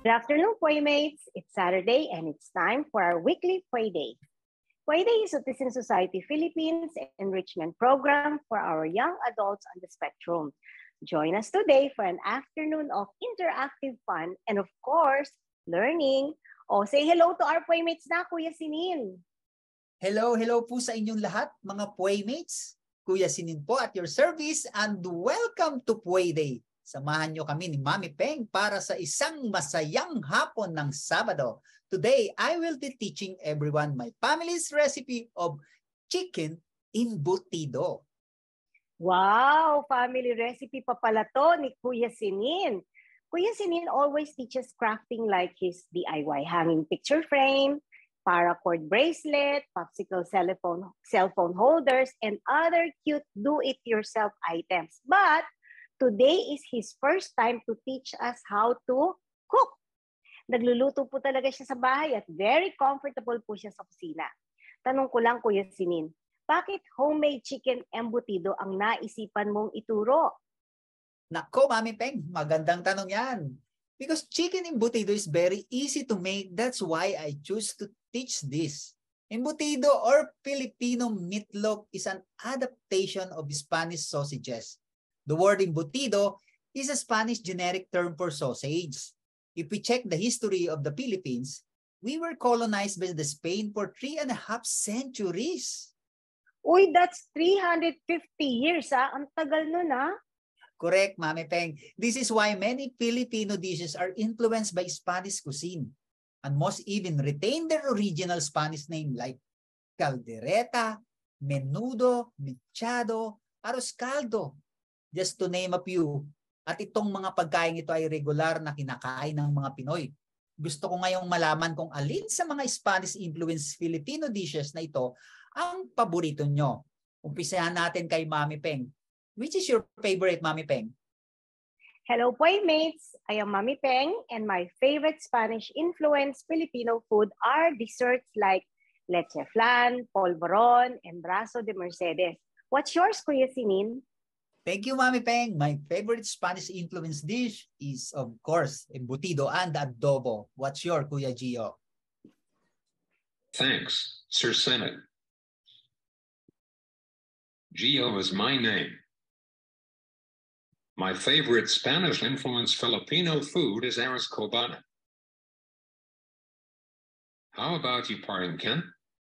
afternoon, Pweymates. It's Saturday and it's time for our weekly PweDay. PweDay is Autism Society Philippines enrichment program for our young adults on the spectrum. Join us today for an afternoon of interactive fun and of course, learning. Oh, say hello to our Pweymates na, Kuya Sinin. Hello po sa inyong lahat, mga Pweymates. Kuya Sinin po at your service and welcome to PweDay. Samahan nyo kami ni Mami Peng para sa isang masayang hapon ng Sabado. Today, I will be teaching everyone my family's recipe of chicken embutido. Wow! Family recipe pa pala to ni Kuya Sinin. Kuya Sinin always teaches crafting like his DIY hanging picture frame, paracord bracelet, popsicle cell phone holders, and other cute do-it-yourself items. But today is his first time to teach us how to cook. Nagluluto po talaga siya sa bahay at very comfortable po siya sa kusina. Tanong ko lang, Kuya Sinin, bakit homemade chicken embutido ang naisipan mong ituro? Nako, Mami Peng, magandang tanong yan. Because chicken embutido is very easy to make, that's why I choose to teach this. Embutido or Filipino meatloaf is an adaptation of Spanish sausages. The word embutido is a Spanish generic term for sausage. If we check the history of the Philippines, we were colonized by the Spain for 3.5 centuries. Uy, that's 350 years, ah. Ang tagal nun, ah. Correct, Mami Peng. This is why many Filipino dishes are influenced by Spanish cuisine and most even retain their original Spanish name like caldereta, menudo, mechado, arroz caldo. Just to name a few. At itong mga pagkain ito ay regular na kinakain ng mga Pinoy. Gusto ko ngayong malaman kung alin sa mga Spanish-influenced Filipino dishes na ito ang paborito nyo. Umpisahan natin kay Mami Peng. Which is your favorite, Mami Peng? Hello, Pweymates. I am Mami Peng and my favorite Spanish-influenced Filipino food are desserts like leche flan, polvoron, and brazo de Mercedes. What's yours, Kuya Sinin? Thank you, Mami Peng. My favorite Spanish-influenced dish is, of course, embutido and adobo. What's your, Kuya Gio? Thanks, Sir Senate. Gio is my name. My favorite Spanish-influenced Filipino food is arroz cobana. How about you, Paring Ken?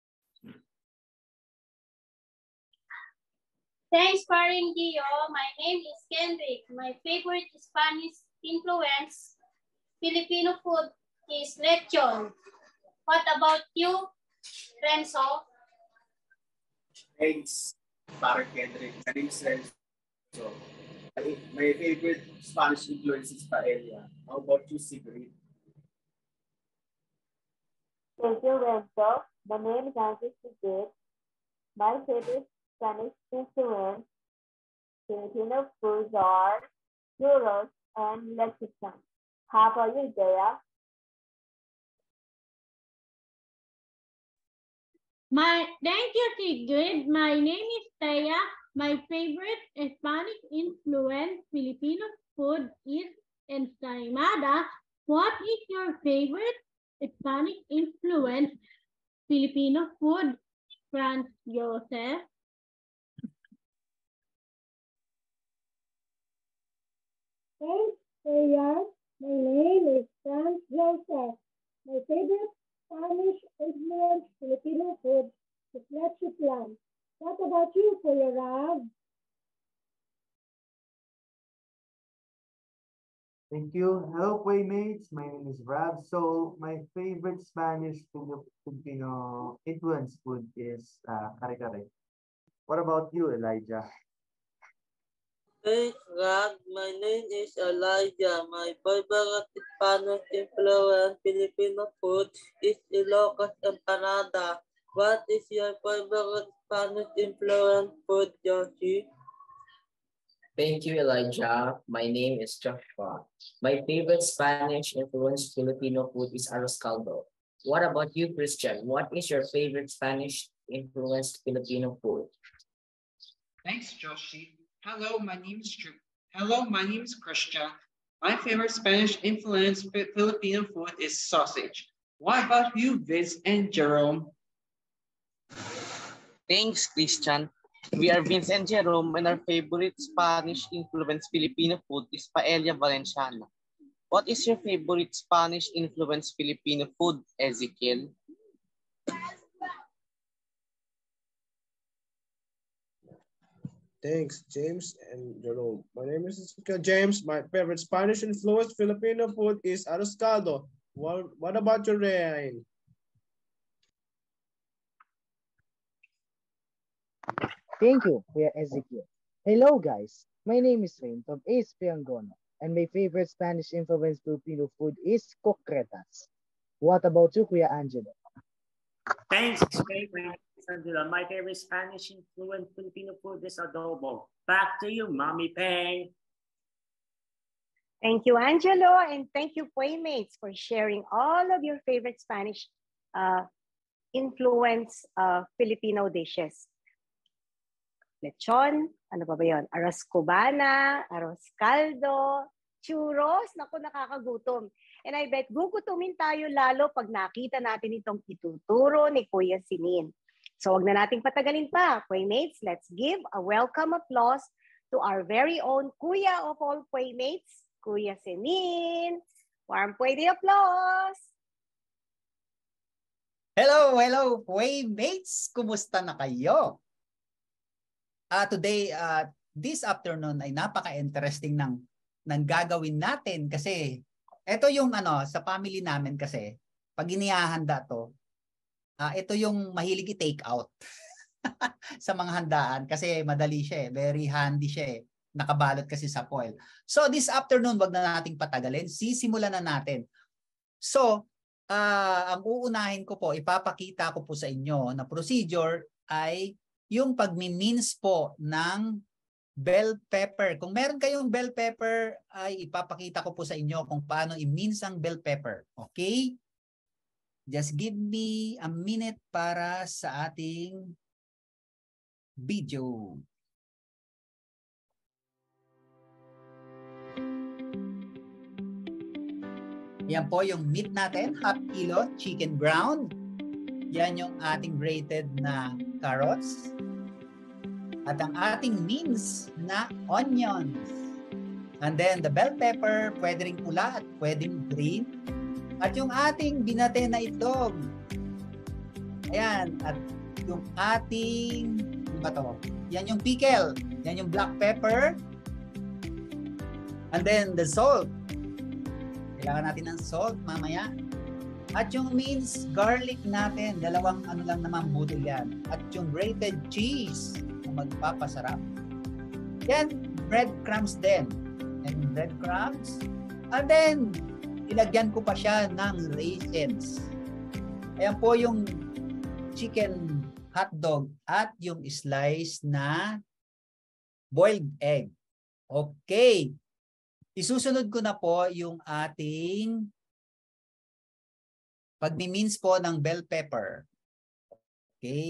Thanks, Paring Gio. My name is Kendrick. My favorite Spanish-influenced Filipino food is lechon. What about you, Renzo? Thanks, Paring Kendrick. My name is Renzo. My favorite Spanish influence is paella. How about you, Sigrid? Thank you, Renzo. The name is Nancy Sigrid. My favorite Spanish influence Filipino foods are churros and lechon. How about you, Dea? Thank you, Sigrid. My name is Taya. My favorite Spanish-influenced Filipino food is ensaymada. What is your favorite Spanish-influenced Filipino food, Franz Joseph? Thanks, Dea. My name is Franz Joseph. My favorite Spanish-influenced Filipino food is leche flan. What about you, Kuya Rab? Thank you. Hello, Pweymates. My name is Rab. So, my favorite Spanish Filipino influence food is kare-kare. What about you, Elijah? Hey, Rab. My name is Elijah. My favorite Spanish influenced Filipino food is Ilocos empanada. What is your favorite Spanish influenced food, Joshi? Thank you, Elijah. My name is Joshua. My favorite Spanish-influenced Filipino food is arroz caldo. What about you, Christian? What is your favorite Spanish-influenced Filipino food? Thanks, Joshi. Hello, my name is Christian. My favorite Spanish-influenced Filipino food is sausage. What about you, Vince and Jerome? Thanks, Christian. We are Vince and Jerome, and our favorite Spanish-influenced Filipino food is paella valenciana. What is your favorite Spanish-influenced Filipino food, Ezekiel? Thanks, James and Jerome. My name is Ezekiel James. My favorite Spanish-influenced Filipino food is arroz caldo. What about your Ryan? Thank you, Kuya Ezekiel. Hello, guys. My name is Rain from ASP PweDay, and my favorite Spanish-influenced Filipino food is concretas. What about you, Kuya Angelo? Thanks, Angela. My favorite Spanish-influenced Filipino food is adobo. Back to you, Mommy Peng. Thank you, Angelo, and thank you, Pweymates, for sharing all of your favorite Spanish influence Filipino dishes. Lechon, ano ba yun? Arroz cubana, arroz caldo, churros, naku, nakakagutom. And I bet gugutumin tayo lalo pag nakita natin itong ituturo ni Kuya Sinin. So wag na nating patagalin pa. Pweymates, let's give a welcome applause to our very own Kuya of all Pweymates, Kuya Sinin. Warm Pwede applause! Hello, hello, Pweymates! Kumusta na kayo? Today, this afternoon ay napaka-interesting ng gagawin natin kasi ito yung sa family namin kasi pag inihahanda to, ito yung mahilig i-take out sa mga handaan kasi madali siya very handy siya nakabalot kasi sa foil. So this afternoon, wag na nating patagalin, sisimulan na natin. So, ang uunahin ko po, ipapakita ko po sa inyo na procedure ay yung pagmi-mince po ng bell pepper. Kung meron kayong bell pepper, ay ipapakita ko po sa inyo kung paano i-mince ang bell pepper. Okay? Just give me a minute para sa ating video. Yan po yung meat natin, half kilo chicken ground. Yan yung ating grated na carrots. At ang ating mince na onions. And then the bell pepper, pwede ring pula at pwedeng green. At yung ating binate na itlog. Ayan. At yung ating, ano ba to? Yan yung pickle. Yan yung black pepper. And then the salt. Kailangan natin ng salt mamaya. At yung minced garlic natin, dalawang ano lang naman buto yan. At yung grated cheese na magpapasarap. Yan, breadcrumbs din. And breadcrumbs. And then, ilagyan ko pa siya ng raisins. Ayan po yung chicken hotdog at yung slice na boiled egg. Okay. Isusunod ko na po yung ating pagmi-mince po ng bell pepper. Okay.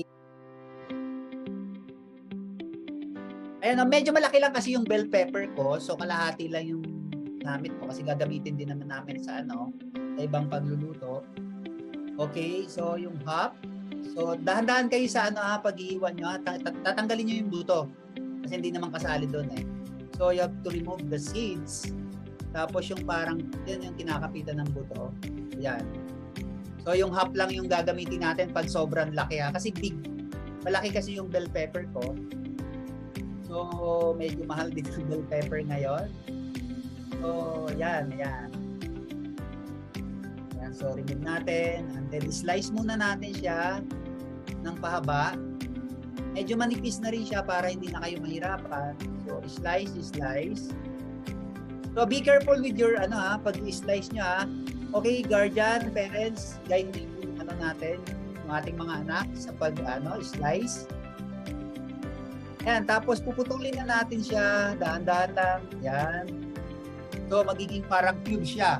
Ayan, medyo malaki lang kasi yung bell pepper ko. So, kalahati lang yung gamit ko kasi gagamitin din naman namin sa sa ibang pagluluto. Okay, so yung half. So, dahan-dahan kayo sa pag-iiwan nyo. Tatanggalin nyo yung buto. Kasi hindi naman kasali doon So, you have to remove the seeds. Tapos yung parang, yan yung kinakapitan ng buto. Yan. So, yung half lang yung gagamitin natin pag sobrang laki Kasi malaki kasi yung bell pepper ko. So, medyo mahal din yung bell pepper ngayon. So, yan. Yan. So, remove natin. And then, slice muna natin siya ng pahaba. Medyo manipis na rin siya para hindi na kayo mahirapan. So, slice. So, be careful with your, pag-slice nyo Okay, guardian, parents, guide yung natin, yung ating mga anak sa slice. Yan, tapos puputulin na natin siya, daan-daan lang. Yan. So, magiging parang cube siya.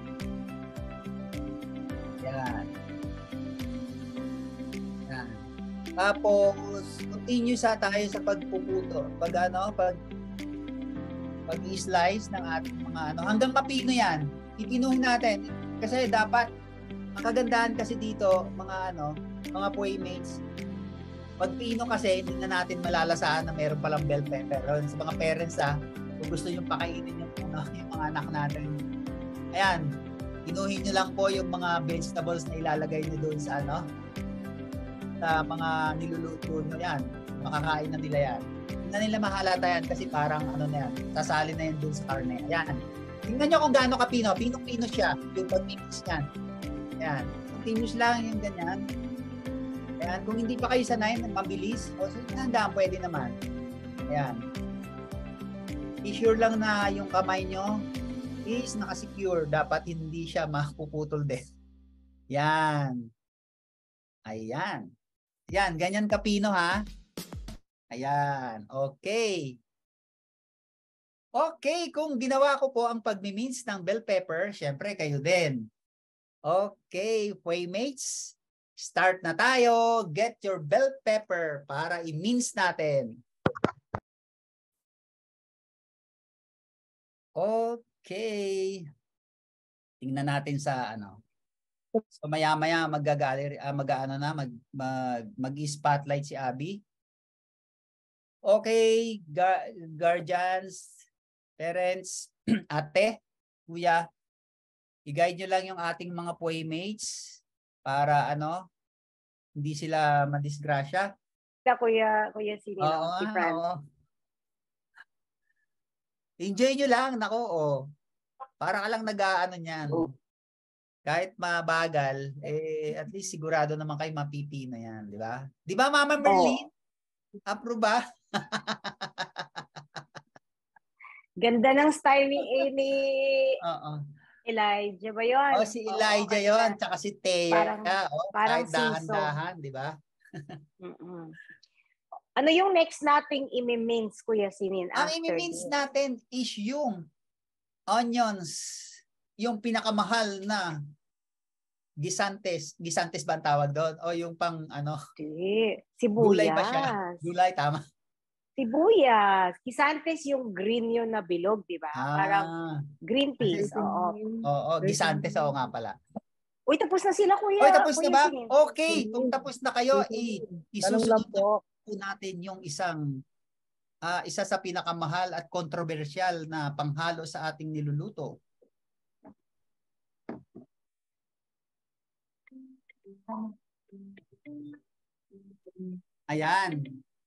Yan. Yan. Tapos, continue tayo sa pagpuputo. Pag-i-slice ng ating mga ano, hanggang mapino yan. Pipinuhin natin. Kasi dapat, ang kagandahan kasi dito, mga ano, mga Pweymates, pag pino kasi, hindi na natin malalasahan na meron palang bell pepper. Sa mga parents kung gusto nyo pakainin yung mga anak natin. Ayan, pinuhin nyo lang po yung mga vegetables na ilalagay nyo doon sa ano, sa mga niluluto nyo yan. Makakain na nila yan. Hindi na nila mahalata yan kasi parang ano na yan, sasali na yan doon sa karne. Ayan. Tingnan nyo kung gaano kapino. Pinong-pino siya. Yung pag-mix yan. Ayan. Continuous lang yung ganyan. Ayan. Kung hindi pa kayo sanay, mabilis. O handaan, pwede naman. Ayan. I-sure lang na yung kamay nyo is nakasecure. Dapat hindi siya makuputol din. Yan. Ayan. Yan. Ganyan kapino ha. Ayan. Okay. Okay. Kung ginawa ko po ang pagmimince ng bell pepper, syempre kayo din. Okay. Pweymates, start na tayo. Get your bell pepper para i-mince natin. Okay. Tingnan natin sa ano. So maya-maya mag-spotlight si Abby. Okay, guardians, parents, ate, kuya, i-guide nyo lang yung ating mga Pweymates para ano, hindi sila madisgrasya. Kuya Sini, si Fran. Oo. Enjoy nyo lang, nako, para ka lang nag-aano niyan. Kahit mabagal, at least sigurado naman kayo mapipi na yan, di ba? Di ba, Mama Merlin? Approve ba? Ganda ng style ni Elijah ba yun? Si Elijah yun, tsaka si Thea. Parang kahit dahan-dahan, di ba? Ano yung next nating imi-mince, Kuya Sinin? Ang imi-mince natin is yung onions, yung pinakamahal na gisantes. Gisantes ba ang tawag doon? O yung pang ano? Sibuyas. Gulay ba siya? Gulay, tama. Sibuyas. Gisantes yung green yun na bilog, di ba? Parang green peas. Oo, gisantes. Oo nga pala. Uy, tapos na sila, Kuya. Uy, tapos na ba? Sinin. Okay. Kung tapos na kayo, isusunod po natin yung isa sa pinakamahal at kontrobersyal na panghalo sa ating niluluto. Ayan.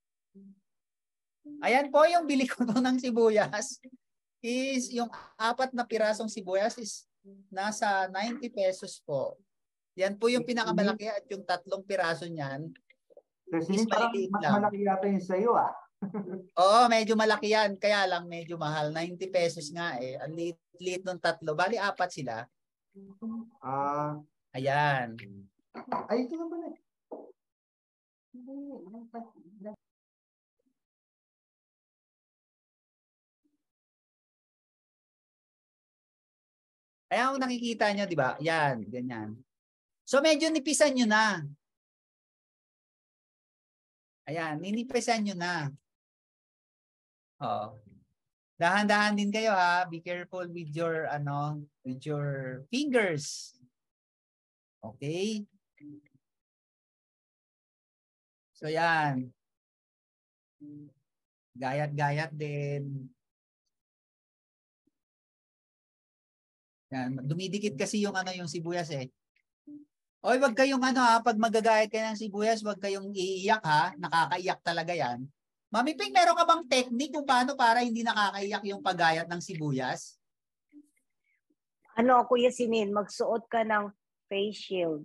Ayan po yung bili ko ng sibuyas. Is yung 4 na pirasong sibuyas is nasa 90 pesos po. Yan po yung pinakamalaki at yung 3 piraso niyan is maliliit lang. Malaki yata yung sayo Oo, medyo malaki yan. Kaya lang medyo mahal. 90 pesos nga eh. Ang liit ng 3. Bali 4 sila. Ayan. Ay, ito na pala. Ayan kung nakikita nyo, di ba? Yan, ganyan. So medyo nipisan nyo na. Ayan, ninipisan nyo na. Dahan-dahan din kayo ha. Be careful with your fingers. Okay? So yan. Gayat-gayat din. Yan, dumidikit kasi yung yung sibuyas eh. Oy, wag kayong pag magagayat kayo ng sibuyas, wag kayong iiyak ha. Nakakaiyak talaga yan. Mami Ping, meron ka bang technique kung paano para hindi nakakaiyak yung paggayat ng sibuyas? Kuya Sinin, magsuot ka ng face shield.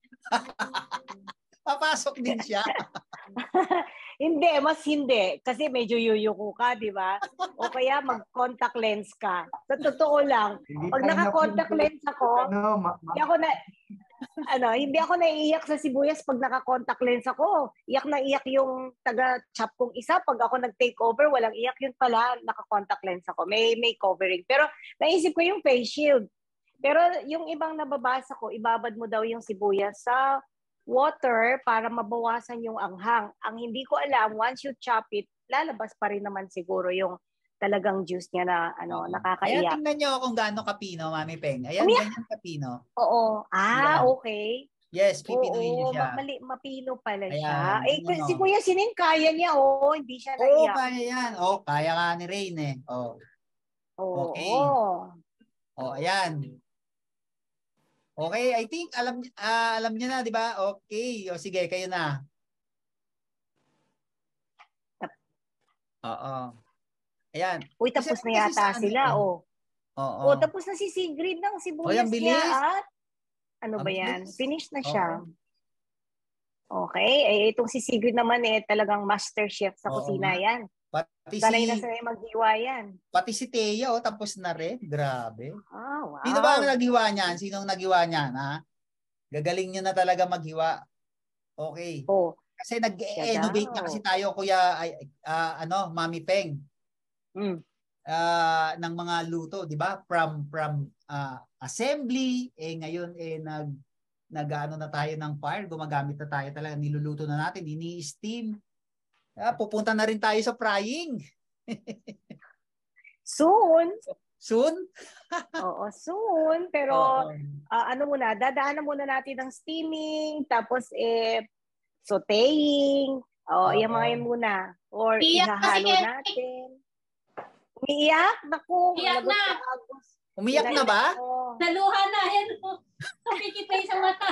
Papasok din siya. Hindi, mas hindi. Kasi medyo yuyuko ka, di ba? O kaya mag-contact lens ka. Sa totoo lang, pag naka-contact lens ako, hindi ako naiiyak sa sibuyas pag naka-contact lens ako. Iyak na iyak yung taga-chop kong isa. Pag ako nag-take over, walang iyak yun pala. Naka-contact lens ako. May covering. Pero naisip ko yung face shield. Pero yung ibang nababasa ko, ibabad mo daw yung sibuyas sa water para mabawasan yung anghang. Ang hindi ko alam, once you chop it, lalabas pa rin naman siguro yung talagang juice niya na Ayan, nakakaiyak. tingnan nyo kung gaano kapino, Mami Peng. Ayan, Umiyak? ganyan kapino. Oo. Ayan. Okay. Yes, pipinuhin niyo Oo, siya. mapino pala siya. Ayan, tingnan Si mo. Kuya Sinin, kaya niya, hindi siya Oo, naiyak. kaya yan. Kaya ka ni Rain eh. Okay. Ayan. Okay, I think alam niyo na, di ba? Okay. Sige, kayo na. Oo. Ayan. Uy, tapos na yata sila, tapos na si Sigrid ng sibuyas ang niya bilis. at ano Ang ba yan? bilis. Finish na siya. Okay. Itong si Sigrid naman talagang master chef sa kusina yan. Sanay na sanay maghiwa yan. Pati si Teya, tapos na rin. Grabe. Wow. Sino ba ang naghiwa niyan? Sinong naghiwa niyan, ha? Gagaling niyo na talaga maghiwa. Okay. Kasi nag-innovate na kasi tayo, Kuya, Mami Peng. Ng mga luto, di ba? From assembly, ngayon nag-ano na tayo ng fire, gumagamit na tayo talaga, niluluto na natin, ini-steam. Pupunta na rin tayo sa frying. Soon? Oo, soon. Pero dadaanan muna natin ng steaming, tapos sauteing, yung mga yun muna. Or ihahalo natin. Umiiyak? Naku, umiyak na ba? Naluha na yan. Kapikit na sa mata.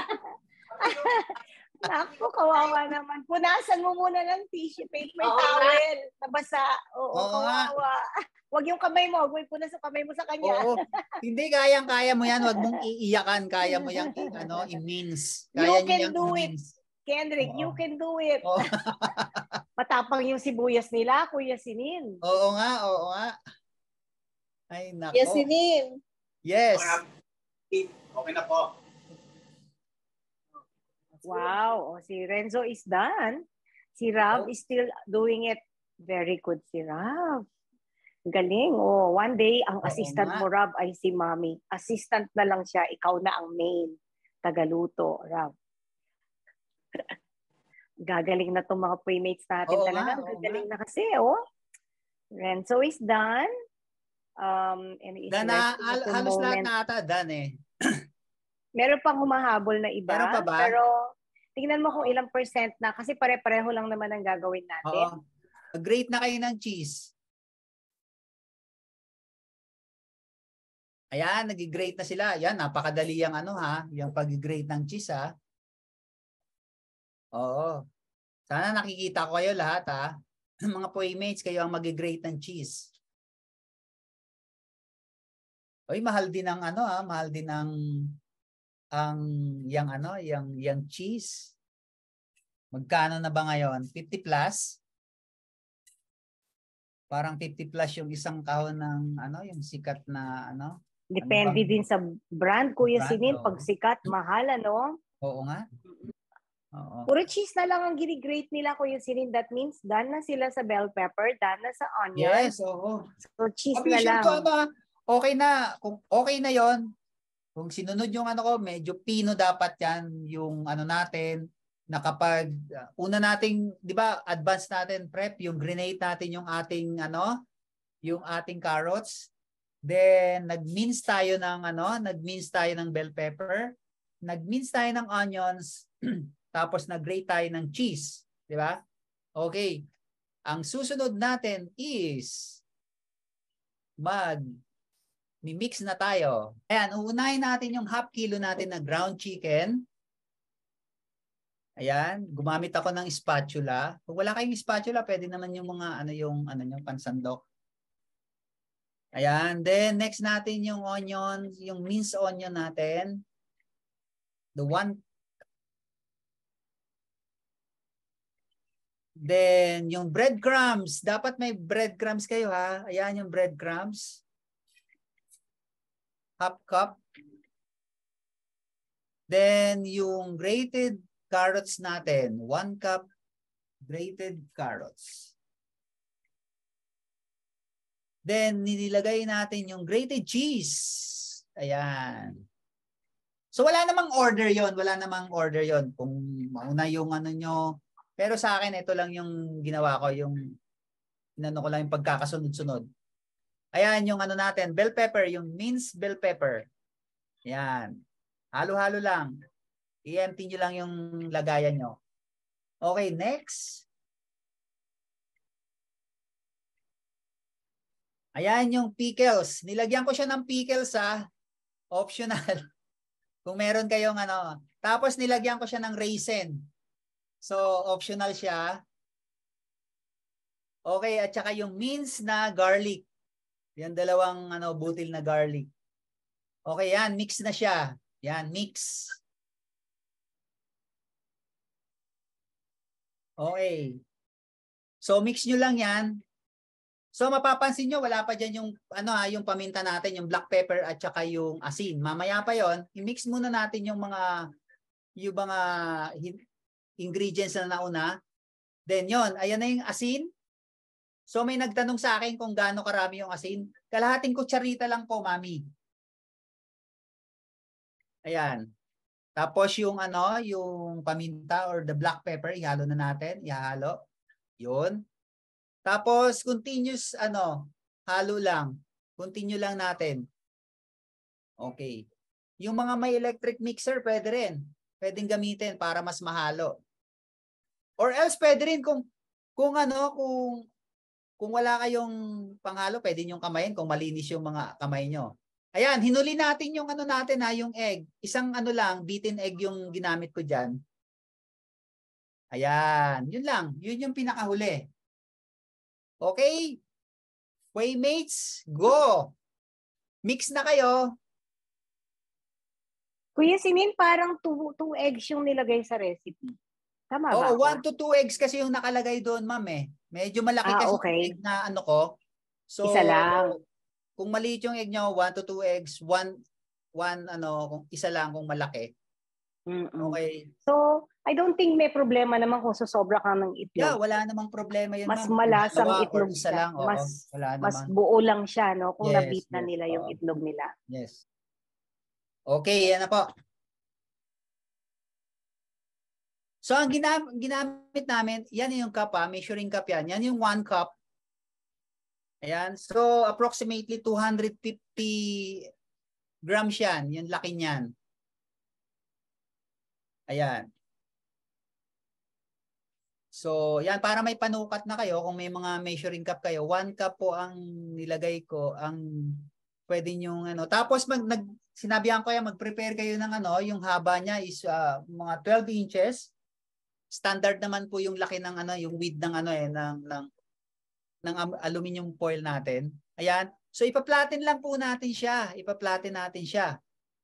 Naku, kawawa naman. Punasan mo muna ng tissue paper, towel. Nabasa. Kawawa. Huwag yung kamay mo. Huwag mo punas yung kamay mo sa kanya. Hindi, kayang-kaya mo yan. Huwag mong iiyakan. Kaya mo yung i-means. You can do it. Kendrick, you can do it. Matapang yung sibuyas nila, Kuya Sinin. Oo nga. Ay, nako. Kuya Sinin. Yes. Okay na po. Wow. Si Renzo is done. Si Rav is still doing it. Very good si Rav. Galing. One day, ang assistant mo, Rav, ay si Mami. Assistant na lang siya. Ikaw na ang main tagaluto, Rav. Gagaling na itong mga Pweymates natin talaga. Gagaling na kasi, Renzo is done. Halos lahat na ata done eh. Meron pang humahabol na iba. Meron pa ba? Pero tingnan mo kung ilang percent na kasi pare-pareho lang naman ang gagawin natin. Grate na kayo ng cheese. Ayan, nag-grate na sila. Ayan, napakadali yung yung pag-grate ng cheese ha. Oo. Sana nakikita ko kayo lahat ha. Mga Pweymates, kayo ang mag-grate ng cheese. Mahal din ng mahal din ng yung cheese. Magkano na ba ngayon? 50 plus? Parang 50 plus yung isang kahon ng yung sikat na Depende din sa brand, Kuya Sinin. Pag sikat, mahal, Oo nga. Puro cheese na lang ang ginigrate nila, Kuya Sinin. That means done na sila sa bell pepper, done na sa onion. Yes, oo. So cheese na lang. Okay na. Kung okay na yon, kung sinunod yung medyo pino dapat yan, yung natin, na kapag una nating, di ba, advance natin prep, yung grenade natin yung ating yung ating carrots. Then nag-mince tayo ng bell pepper, nag-mince tayo ng onions, tapos nag-grate tayo ng cheese, di ba? Okay. Ang susunod natin is mix na tayo. Ayan, uunahin natin yung half kilo natin na ground chicken. Ayan, gumamit ako ng spatula. Kung wala kayong spatula, pwede naman yung mga yung pansandok. Ayan, then next natin yung onion, yung minced onion natin. Then yung breadcrumbs, dapat may breadcrumbs kayo ha. Ayan yung breadcrumbs. Half cup. Then yung grated carrots natin, 1 cup grated carrots. Then nilagay natin yung grated cheese. Ayan. So wala namang order yon, Kung mauna yung nyo. Pero sa akin ito lang yung ginawa ko, yung ko lang yung pagkakasunod-sunod. Ayan yung ano natin, bell pepper, yung minced bell pepper. Ayan. Halo-halo lang. I-empty nyo lang yung lagayan nyo. Okay, next. Ayan yung pickles. Nilagyan ko siya ng pickles optional. Kung meron kayong ano. Tapos nilagyan ko siya ng raisin. So, optional siya. Okay, at saka yung minced na garlic. Yung dalawang butil na garlic. Okay, yan. Mix na siya. Yan, mix. Okay. So, mix nyo lang yan. So, mapapansin nyo, wala pa dyan yung, yung paminta natin, yung black pepper at saka yung asin. Mamaya pa yon, i-mix muna natin yung mga ingredients na nauna. Then yon, ayan na yung asin. So, may nagtanong sa akin kung gaano karami yung asin. Kalahating kutsarita lang po, mami. Ayan. Tapos yung yung paminta or the black pepper, ihalo na natin, ihalo. 'Yun. Tapos continuous halo lang. Continue lang natin. Okay. Yung mga may electric mixer pwede rin. Pwedeng gamitin para mas mahalo. Or else pwede rin kung wala kayong panghalo, pwede niyo kamayin kung malinis yung mga kamay nyo. Ayan, hinuli natin yung natin yung egg. Isang lang, beaten egg yung ginamit ko diyan. Ayan, yun lang. Yun yung pinakahuli. Okay? Pweymates, go! Mix na kayo. Kuya Simin, parang 2 eggs yung nilagay sa recipe. Tama ba? 1 to 2 eggs kasi yung nakalagay doon, ma'am eh. Medyo malaki kasi okay. yung egg na ko. So, isa lang. Kung maliit yung egg nyo, 1 to 2 eggs, kung isa lang kung malaki. Okay. So, I don't think may problema naman kung sosobra ka ng itlog. Yeah, wala namang problema yun. Mas malasang itlog isa lang, mas buo lang siya, no? Kung na-beat na nila yung itlog nila. Yes. Okay, yan na po. So, ang ginamit namin, yan yung cup measuring cup yan. Yan yung 1 cup. Ayan. So, approximately 250 grams yan. Yung laki niyan. Ayan. So, yan. Para may panukat na kayo, kung may mga measuring cup kayo, 1 cup po ang nilagay ko. Ang pwede nyo, Tapos, sinabihan ko yan, mag-prepare kayo ng yung haba niya is mga 12 inches. Standard naman po yung laki ng yung width ng ng aluminum foil natin. Ayan. So, ipa-flatten lang po natin siya. Ipa-flatten natin siya.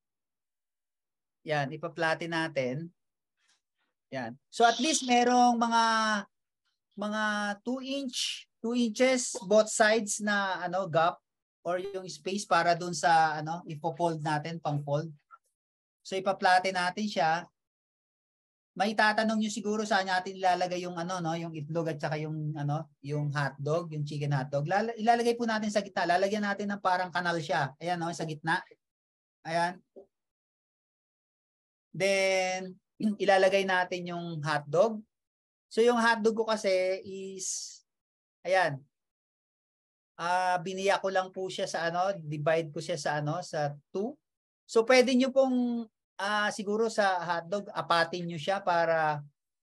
Yan. Ipa-flatten natin. Yan. So, at least merong mga 2 inches both sides na gap or yung space para dun sa ipo-fold natin, pang-fold. So, ipa-flatten natin siya. May tatanong nyo siguro saan natin ilalagay yung yung itlog at saka yung yung hotdog, yung chicken hotdog. Ilalagay po natin sa gitna. Lalagyan natin ng parang kanal siya. Ayan sa gitna. Ayan. Then ilalagay natin yung hotdog. So yung hotdog ko kasi is ayan. Biniya ko lang po siya sa divide ko siya sa sa 2. So pwede nyo pong siguro sa hotdog, apatin nyo siya para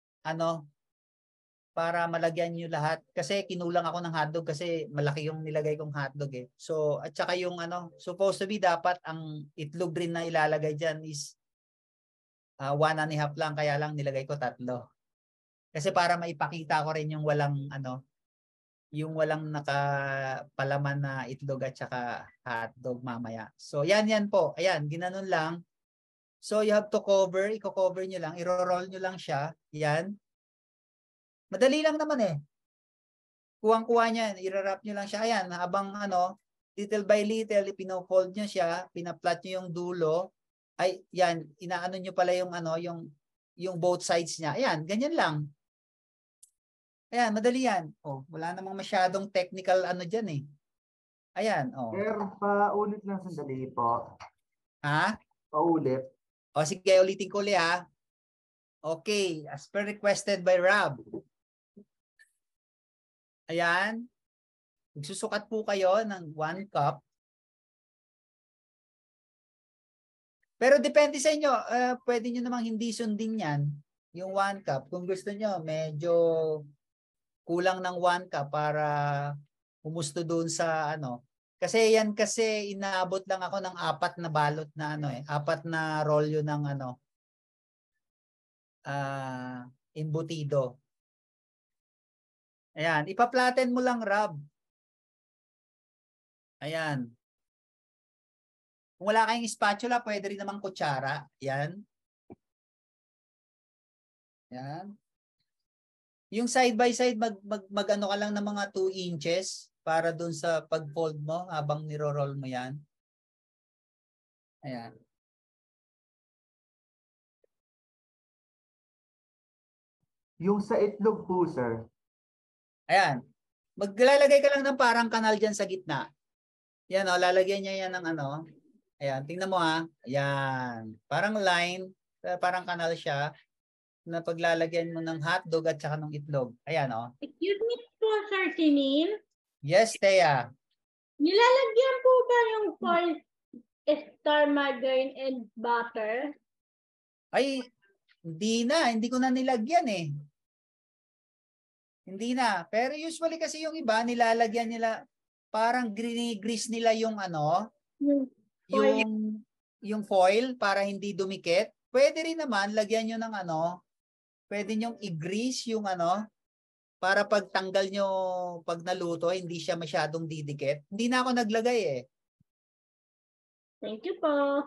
para malagyan nyo lahat. Kasi kinulang ako ng hotdog kasi malaki yung nilagay kong hotdog eh. So, at saka yung supposed to be dapat ang itlog rin na ilalagay dyan is 1.5 lang. Kaya lang nilagay ko 3. Kasi para maipakita ko rin yung walang yung walang nakapalaman na itlog at saka hotdog mamaya. So, yan po. Ayan, ginanon lang. So, you have to cover. I-cover nyo lang. I-roll nyo lang siya. Yan. Madali lang naman eh. Kuwang-kuha niyan. I-wrap nyo lang siya. Ayan. Habang little by little, pino-fold nyo siya. Pinaplat nyo yung dulo. Ay, yan. Inaano nyo pala yung yung both sides niya. Ayan. Ganyan lang. Ayan. Madali yan. Oh, wala namang masyadong technical dyan eh. Ayan. Oh. Pero paulit lang sandali po. Ha? Paulit. O sige, ulitin ko ulit ha. Okay, as per requested by Rob. Ayan. Magsusukat po kayo ng 1 cup. Pero depende sa inyo, pwede nyo namang hindi sundin yan, yung 1 cup. Kung gusto nyo, medyo kulang ng 1 cup para humusto doon sa ano. Kasi yan kasi inaabot lang ako ng 4 na balot na ano 4 na rolyo ng ano, embutido. Ayan, ipa-flatten mo lang, Rob. Ayan. Kung wala kayong spatula, pwede rin namang kutsara. Yan. Yan. Yung side by side, mag-ano ka lang ng mga 2 inches para dun sa pag-fold mo habang niro-roll mo yan. Ayan. Yung sa itlog po, sir. Ayan. Maglalagay ka lang ng parang kanal dyan sa gitna. Yan o, lalagyan niya yan ng ano. Ayan, tingnan mo ha. Ayan. Parang line, parang kanal siya na paglalagyan mo ng hotdog at saka ng itlog. Ayan o. Excuse me po, Sir Sinin. Yes, Thea. Nilalagyan po ba yung foil star margarine and butter? Ay, hindi na. Hindi ko na nilagyan eh. Hindi na. Pero usually kasi yung iba, nilalagyan nila, parang grease nila yung ano, yung foil para hindi dumikit. Pwede rin naman, lagyan nyo ng ano, pwede nyong i-grease yung ano, para pagtanggal nyo, pag naluto, hindi siya masyadong didikit. Hindi na ako naglagay eh. Thank you po.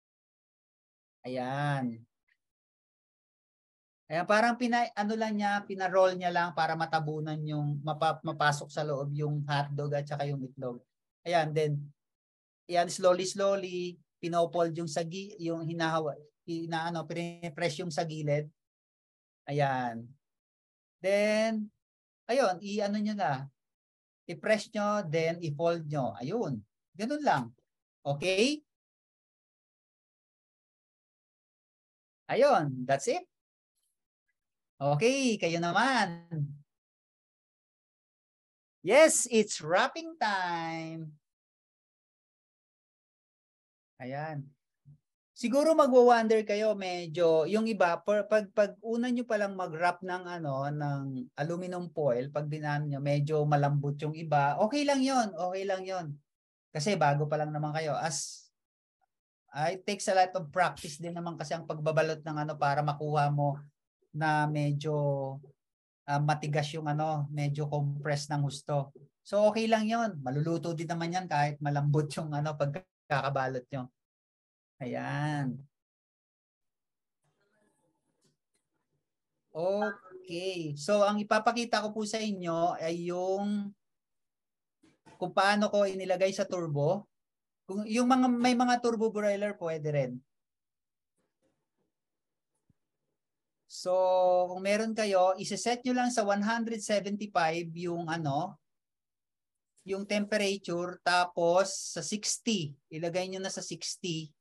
Ayan. Ayan, parang ano lang niya, pina-roll niya lang para matabunan yung, mapasok sa loob yung hotdog at saka yung itlog. Ayan, then, ayan, slowly, pinopold yung yung hinahawa, pinipress yung sa gilid. Ayan. Then, ayun, i-ano nyo na. I-press nyo, then i-fold nyo. Ayun. Ganun lang. Okay? Ayun, that's it. Okay, kayo naman. Yes, it's wrapping time. Ayan. Siguro magwo-wonder kayo medyo, yung iba, pag una nyo palang mag-wrap ng, ng aluminum foil, pag binaan nyo, medyo malambot yung iba. Okay lang yon, okay lang yon. Kasi bago pa lang naman kayo. It takes a lot of practice din naman kasi ang pagbabalot ng para makuha mo na medyo matigas yung medyo compressed ng husto. So okay lang yon. Maluluto din naman yan kahit malambot yung pagkakabalot nyo. Ayan. Okay. So ang ipapakita ko po sa inyo ay yung kung paano ko inilagay sa turbo. Kung yung may mga turbo broiler pwede rin. So, kung meron kayo, isa-set nyo lang sa 175 yung yung temperature, tapos sa 60, ilagay nyo na sa 60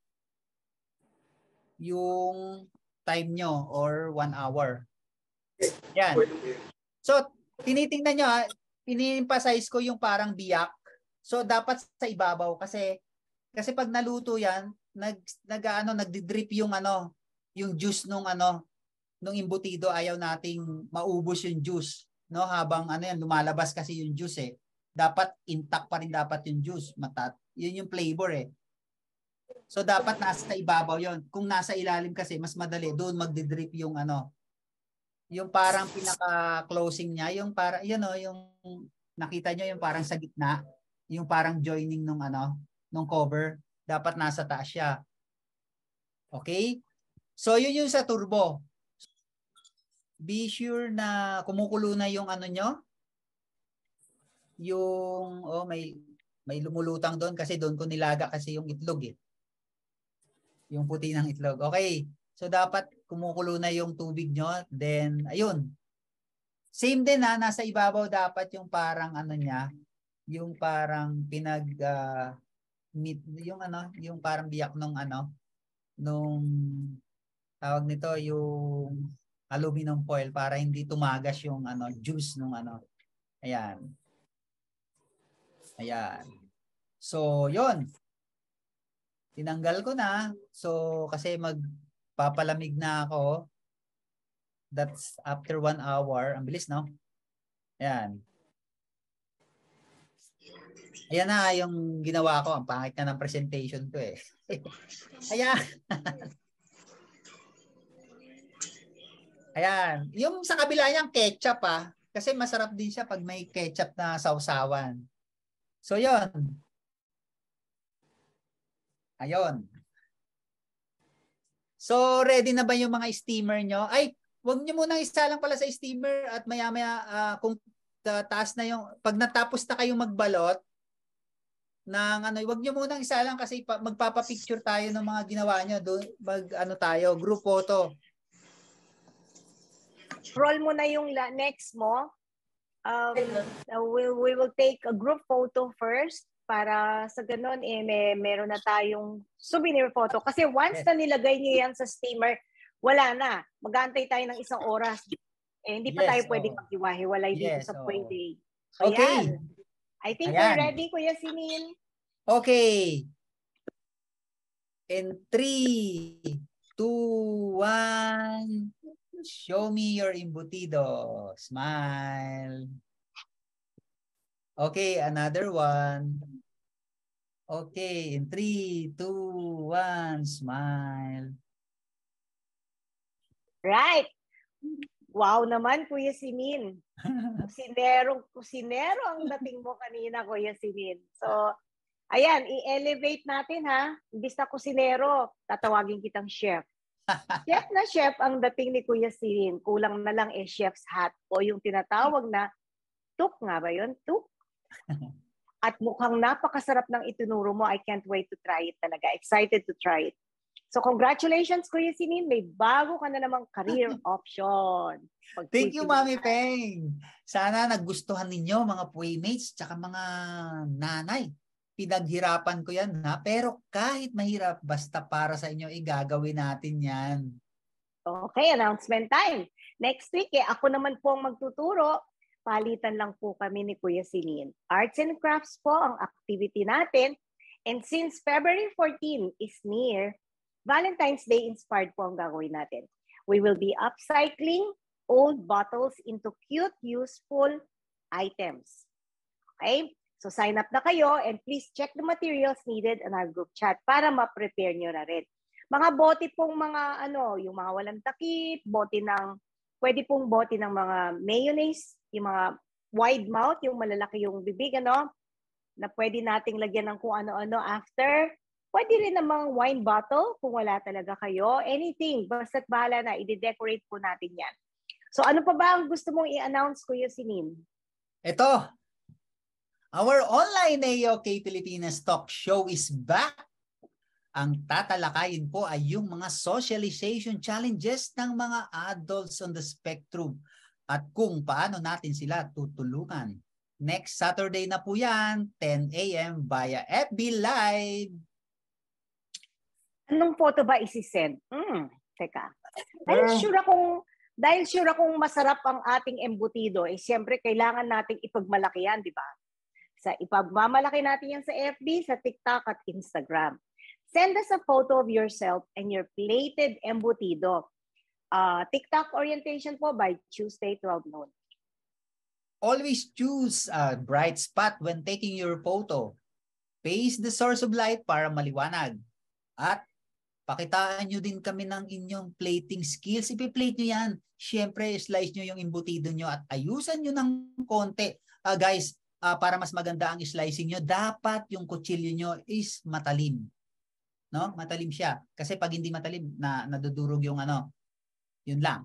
yung time nyo or 1 hour. Yan. So, tinitingnan nyo ini-emphasize ko yung parang biyak. So, dapat sa ibabaw kasi pag naluto yan, nagdi-drip yung yung juice nung embutido, ayaw nating maubos yung juice, no? Habang lumalabas kasi yung juice eh. Dapat intact pa rin dapat yung juice. Yun yung flavor eh. So dapat nasa ibabaw yon. Kung nasa ilalim kasi mas madali doon magdi-drip yung yung parang pinaka-closing niya, yung para yung nakita nyo yung parang sa gitna, yung parang joining nung nung cover, dapat nasa taas siya. Okay? So yun yung sa turbo. Be sure na kumukulo na yung nyo. Yung may lumulutang doon kasi doon ko nilaga kasi yung itlog eh. Yung puti ng itlog. Okay. So dapat kumukulo na yung tubig nyo. Then ayun. Same din nasa ibabaw dapat yung parang niya, yung parang yung parang biyak nung nung tawag nito yung aluminum foil para hindi tumagas yung juice nung Ayan. Ayan. So, yon. Tinanggal ko na. So, kasi magpapalamig na ako. That's after 1 hour. Ang bilis, no? Ayan. Ayan na yung ginawa ko. Ang pangit na ng presentation ko eh. Ayan. Ayan. Yung sa kabila niyang ketchup kasi masarap din siya pag may ketchup na sausawan. So, yon. Ayon. So, ready na ba yung mga steamer nyo? Ay, wag nyo munang isa lang pala sa steamer at maya-maya kung taas na yung, pag natapos na kayong magbalot, ng wag nyo munang isa lang kasi magpapapicture tayo ng mga ginawa nyo. Tayo, group photo. Roll mo na yung next mo. We will take a group photo first para sa ganun meron na tayong souvenir photo. Kasi once na nilagay niyo yan sa steamer, wala na. Mag-aantay tayo ng 1 oras. Hindi pa tayo pwedeng maghiwa-hiwalay dito sa PweDay. So, okay. Yan. I think we're ready, Kuya Sinin. Okay. In 3, 2, 1. Show me your embutido. Smile. Okay, another one. Okay, in 3, 2, 1, smile. Right. Wow naman, Kuya Sinin. Kusinero ang dating mo kanina, Kuya Sinin. So, ayan, i-elevate natin ha. Imbis na kusinero, tatawagin kitang chef. Chef na chef ang dating ni Kuya Sinin. Kulang na lang chef's hat o yung tinatawag na tuk nga ba yun? Tuk? At mukhang napakasarap ng itinuro mo. I can't wait to try it talaga. Excited to try it. So congratulations, Kuya Sinin. May bago ka na namang career option. Thank you, Mami Peng. Sana nagustuhan ninyo mga Pweymates tsaka mga nanay. Pinaghirapan ko yan pero kahit mahirap, basta para sa inyo, gagawin natin yan. Okay, announcement time. Next week, ako naman po ang magtuturo. Palitan lang po kami ni Kuya Sinin. Arts and crafts po ang activity natin. And since February 14 is near, Valentine's Day inspired po ang gagawin natin. We will be upcycling old bottles into cute, useful items. Okay? So sign up na kayo and please check the materials needed in our group chat para ma-prepare nyo na rin. Mga bote pong mga yung mga walang takip, pwede pong bote ng mga mayonnaise, yung mga wide mouth, yung malalaki yung bibig, na pwede nating lagyan ng kung ano-ano after. Pwede rin namang wine bottle kung wala talaga kayo. Anything, basta't bahala na, i-decorate po natin yan. So ano pa ba ang gusto mong i-announce, Kuya Sinin? Ito, our online AOK Pilipinas talk show is back. Ang tatalakayin po ay yung mga socialization challenges ng mga adults on the spectrum at kung paano natin sila tutulungan. Next Saturday na po yan, 10 a.m. via FB Live. Anong photo ba isi-send? Teka. Dahil sure akong masarap ang ating embutido, siyempre kailangan nating ipagmalaki yan, di ba? Ipagmamalaki natin yan sa FB, sa TikTok at Instagram. Send us a photo of yourself and your plated embutido. TikTok orientation po by Tuesday, 12 noon. Always choose a bright spot when taking your photo. Face the source of light para maliwanag. At pakitaan nyo din kami ng inyong plating skills. Ipi-plate nyo yan. Siyempre, slice nyo yung embutido nyo at ayusan nyo ng konti. Guys, para mas maganda ang slicing nyo, dapat yung kutsilyo nyo is matalim. No? Matalim siya. Kasi pag hindi matalim, nadudurog yung yun lang.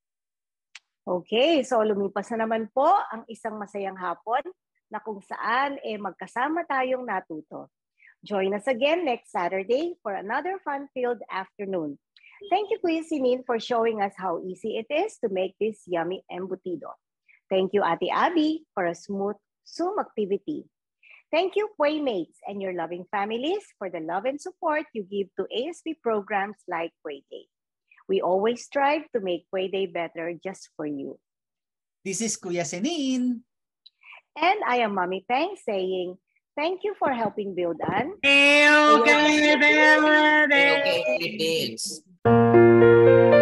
Okay, so lumipas na naman po ang isang masayang hapon na kung saan magkasama tayong natuto. Join us again next Saturday for another fun-filled afternoon. Thank you, Kuya Sinin, for showing us how easy it is to make this yummy embutido. Thank you, Ate Abby, for a smooth Zoom activity. Thank you, Pweymates, and your loving families for the love and support you give to ASP programs like PweDay. We always strive to make PweDay better just for you. This is Kuya Sinin. And I am Mommy Peng saying, Thank you for helping build, Anne. Okay, Philippines.